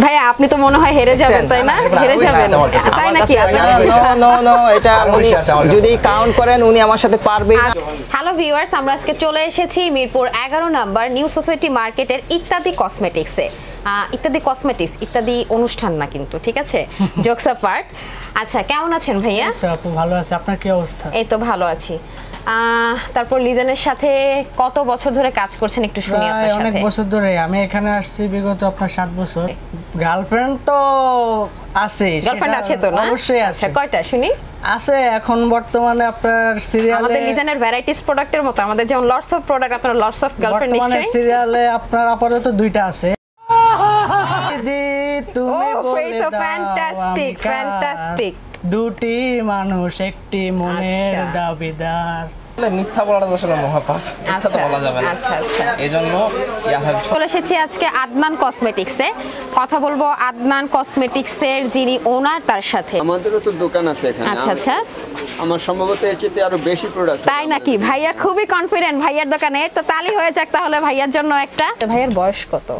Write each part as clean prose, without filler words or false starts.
ভাইয়া আপনি তো মনে হয় হেরে যাবেন তাই না হেরে যাবেন তাই নাকি নো নো এটা উনি যদি কাউন্ট করেন উনি আমার সাথে পারবে না হ্যালো ভিউয়ার্স আমরা আজকে চলে এসেছি মিরপুর 11 নম্বর নিউ সোসাইটি মার্কেটের ইত্যাদি কসমেটিক্সে ইত্যাদি কসমেটিক্স ইত্যাদি অনুষ্ঠান না কিন্তু ঠিক আছে জোকস অ্যাপার্ট আচ্ছা কেমন আছেন ভাইয়া তো আপু ভালো আছে আপনার কি অবস্থা এই তো ভালো আছি তারপর লিজনের সাথে কত বছর ধরে কাজ করছেন একটু শুনি আপনার সাথে অনেক বছর ধরে আমি এখানে আসছি বিগত আপনার 7 বছর গার্লফ্রেন্ড তো আছে গার্লফ্রেন্ড আছে তো না অবশ্যই আছে কয়টা শুনি আছে এখন বর্তমানে আপনার সিরিয়ালে আমাদের লিজনের ভ্যারাইটিস প্রোডাক্টের মতো আমাদের যেমন লটস অফ প্রোডাক্ট আপনার লটস অফ গার্লফ্রেন্ড নিশ্চয়ই সিরিয়ালে আপনার আপাতত দুইটা আছে দিদি তুমি বলে দাও ফ্যান্টাস্টিক ফ্যান্টাস্টিক দুটি মানুষ একটি মনের দাবিদার মিথ্যা বলাটা তো আসলে মহাপাপ মিথ্যা তো বলা যাবে না আচ্ছা আচ্ছা এইজন্য চলে এসেছি আজকে আদনান কসমেটিক্সে কথা বলবো আদনান কসমেটিক্সের যিনি ওনার তার সাথে আমাদেরও তো দোকান আছে এখানে আচ্ছা আচ্ছা আমার সম্ভবত এর চেয়ে আরো বেশি প্রোডাক্ট তাই নাকি ভাইয়া খুবই কনফিডেন্ট ভাইয়ার দোকানে তো তালি হয়ে যাক তাহলে ভাইয়ার জন্য একটা ভাইয়ার বয়স কত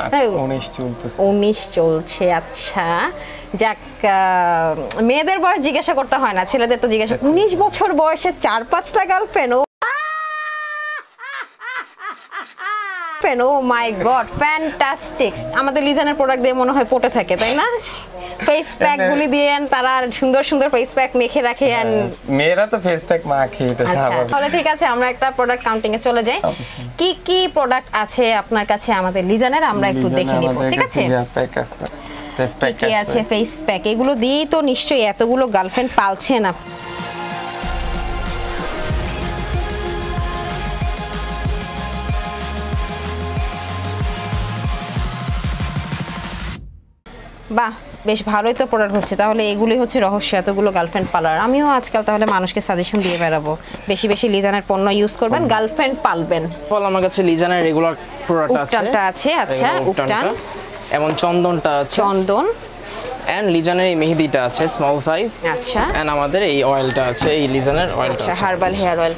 19 চলছে আচ্ছা যাক মেয়েদের বয়স জিজ্ঞাসা করতে হয় না ছেলেদের তো জিজ্ঞাসা 19 বছর বয়সে 4-5টা girlfriend oh my god fantastic আমাদের লিজানের প্রোডাক্ট দিয়ে মনে হয় পটে থাকে তাই না ফেস প্যাক গুলি দিয়েন তারা সুন্দর সুন্দর ফেস প্যাক মেখে রাখে মেয়েরা তো ফেস প্যাক মাখে এটা স্বাভাবিক তাহলে ঠিক আছে আমরা একটা প্রোডাক্ট কাউন্টিং এ চলে যাই কি কি প্রোডাক্ট আছে আপনার কাছে আমাদের লিজানের আমরা একটু দেখে নিব ঠিক আছে প্যাক আছে ফেস প্যাক আছে ফেস প্যাক এগুলো দিয়েই তো নিশ্চয়ই এতগুলো গার্লফ্রেন্ড পালছেন না বাহ বেশ ভালোই তো প্রোডাক্ট হচ্ছে তাহলে এগুলোই হচ্ছে রহস্য এতগুলো গার্লফ্রেন্ড পালার আমিও আজকাল তাহলে মানুষকে সাজেশন দিয়ে বেড়াবো বেশি বেশি লিজানের পণ্য ইউজ করবেন গার্লফ্রেন্ড পালবেন বল আমার কাছে লিজানের রেগুলার প্রোডাক্ট আছে উপটানটা আছে আচ্ছা উপটান এবং চন্দনটা আছে চন্দন এন্ড লিজানের এই মেহেদিটা আছে স্মল সাইজ আচ্ছা এন্ড আমাদের এই অয়েলটা আছে এই লিজানের অয়েলটা আচ্ছা হার্বাল হেয়ার অয়েল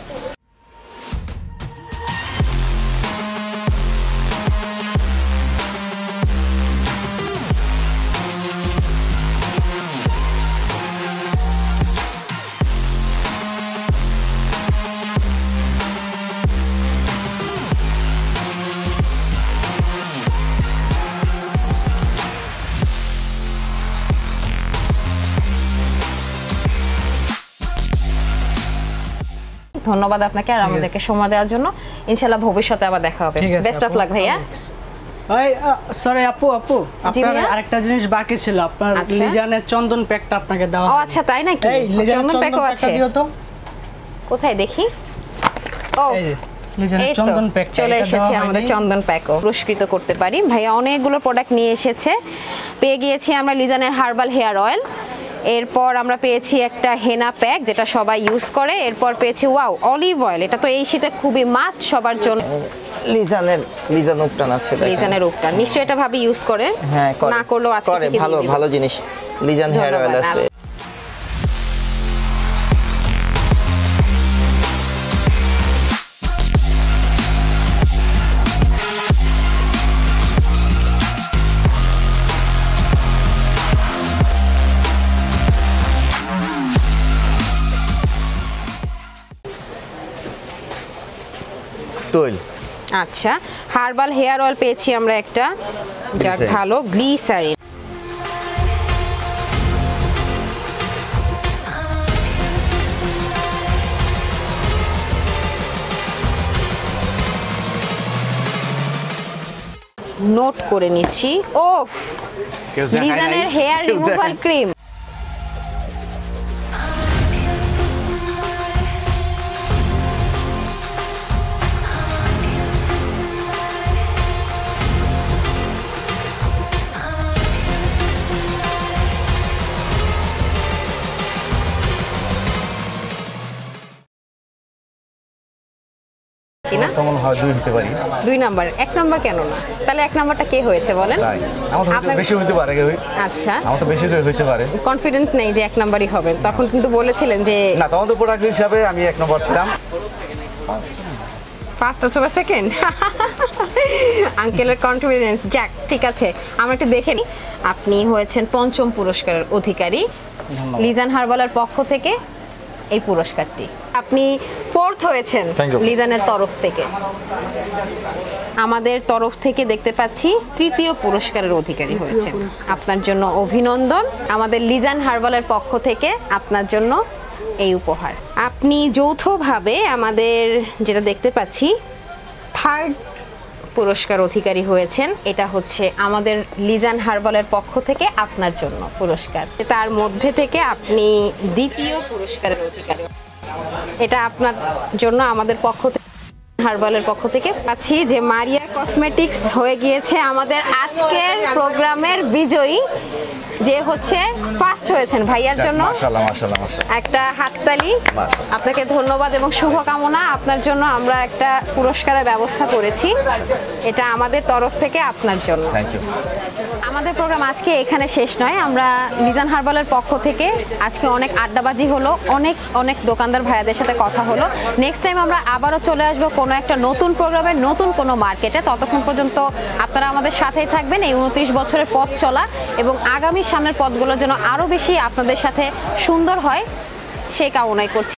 ধন্যবাদ আপনাকে আর আমাদেরকে সময় দেওয়ার জন্য ইনশাআল্লাহ ভবিষ্যতে আবার দেখা হবে বেস্ট অফ লাক ভাইয়া ওই সরি আপু আপনার আরেকটা জিনিস বাকি ছিল আপনার লিজানের চন্দন প্যাকটা আপনাকে দেওয়া ও আচ্ছা তাই নাকি চন্দন প্যাকও আছে দিও তো কোথায় দেখি ও লিজানের চন্দন প্যাক চলে এসেছে আমাদের চন্দন প্যাকও পুরস্কৃত করতে পারি ভাইয়া অনেকগুলো প্রোডাক্ট নিয়ে এসেছে পেয়ে গিয়েছি আমরা লিজানের হার্বাল হেয়ার অয়েল এরপর আমরা পেয়েছি একটা হেনা প্যাক যেটা সবাই ইউজ করে এরপর পেয়েছি ওয়াও অলিভ অয়েল এটা তো এই শীতে খুবই মাস্ট সবার জন্য লিজান উপটান আছে লিজানের উপটান নিশ্চয়ই এটা ভাবে ইউজ করে হ্যাঁ না করলেও আজকে করে ভালো ভালো জিনিস লিজান হেয়ার অয়েল আছে আচ্ছা হার্বাল হেয়ার অয়েল পেয়েছি আমরা একটা যাক ভালো গ্লিসারিন নোট করে নিচ্ছি ওফ লিজানের হেয়ার রিমুভাল ক্রিম কিনা কেমন হয় দুই হতে পারি দুই নাম্বার এক নাম্বার কেন না তাহলে এক নাম্বারটা কে হয়েছে বলেন তাই আমার তো বেশি হতে পারে আচ্ছা আমার তো বেশি হতে পারে কনফিডেন্ট নেই যে এক নাম্বারই হবে তখন কিন্তু বলেছিলেন যে না তখন তো প্রোডাক্ট হিসাবে আমি এক নম্বর ছিলাম ফার্স্ট অথবা সেকেন্ড আঙ্কেলের কনফিডেন্স যাক ঠিক আছে আমরা একটু দেখে নিই আপনি হয়েছেন পঞ্চম পুরস্কারের অধিকারী লিজান হার্বালের পক্ষ থেকে এই পুরস্কারটি আপনি ফোর্থ হয়েছেন Thank you. লিজানের তরফ থেকে আমাদের তরফ থেকে দেখতে পাচ্ছি তৃতীয় পুরস্কারের অধিকারী হয়েছে আপনার জন্য অভিনন্দন আমাদের লিজান হার্বালের পক্ষ থেকে আপনার জন্য এই উপহার আপনি যৌথভাবে আমাদের যেটা দেখতে পাচ্ছি থার্ড পুরস্কার অধিকারী হয়েছেন এটা হচ্ছে আমাদের লিজান হার্বালের পক্ষ থেকে আপনার জন্য পুরস্কার তার মধ্যে থেকে আপনি দ্বিতীয় পুরস্কারের অধিকারী এটা আপনার জন্য আমাদের পক্ষ থেকে হার্বালের পক্ষ থেকে পাচ্ছি যে মারিয়া কসমেটিক্স হয়ে গিয়েছে আমাদের আজকের প্রোগ্রামের বিজয়ী যে হচ্ছে ফার্স্ট হয়েছেন ভাইয়ার জন্য মাশাআল্লাহ মাশাআল্লাহ মাশাআল্লাহ একটা হাততালি আপনাকে ধন্যবাদ এবং শুভকামনা আপনার জন্য আমরা একটা পুরস্কারের ব্যবস্থা করেছি এটা আমাদের তরফ থেকে আপনার জন্য থ্যাংক ইউ আমাদের প্রোগ্রাম আজকে এখানে শেষ নয় আমরা লিজান হার্বালের পক্ষ থেকে আজকে অনেক আড্ডাবাজি হলো অনেক অনেক দোকানদার ভাইয়াদের সাথে কথা হলো নেক্সট টাইম আমরা আবারও চলে আসবো কোনো একটা নতুন প্রোগ্রামে নতুন কোনো মার্কেটে ততক্ষণ পর্যন্ত আপনারা আমাদের সাথেই থাকবেন এই 29 বছরের পথ চলা এবং আগামী সামনের পথগুলো যেন আরও বেশি আপনাদের সাথে সুন্দর হয় সেই কামনাই করছি